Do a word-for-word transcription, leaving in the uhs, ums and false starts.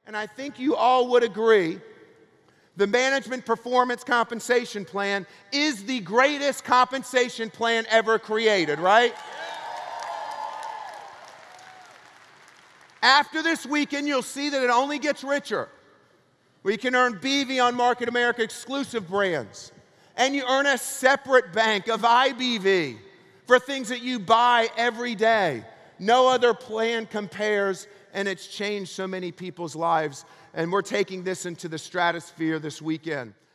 And I think you all would agree, the Management Performance Compensation Plan is the greatest compensation plan ever created, right? After this weekend, you'll see that it only gets richer. We can earn B V on Market America exclusive brands. And you earn a separate bank of I B V for things that you buy every day. No other plan compares, and it's changed so many people's lives. And we're taking this into the stratosphere this weekend.